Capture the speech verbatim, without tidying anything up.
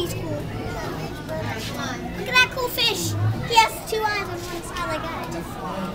he's cool. Look at that cool fish. He has two eyes on one side like that.